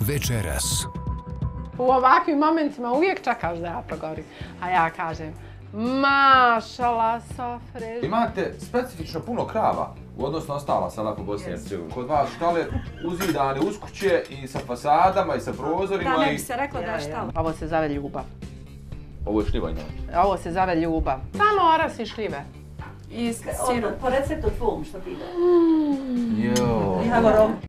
Večeras. U ovakvim momentima uvijek čekaš da ja progovorim, a ja kažem mašala sofre. Imate specifično puno krava u odnosu na ostala sela po Bosni i Hercegovini. Kod vas štale uzidane uz kuće i sa fasadama i sa prozorima. Da, ne bi se rekla da je štala. Ovo se zove ljubav. Ovo je šljiva inače. Ovo se zove ljubav. Samo oras i šljive. I sirup. Po receptu tvom što pide. Jo. I havarom.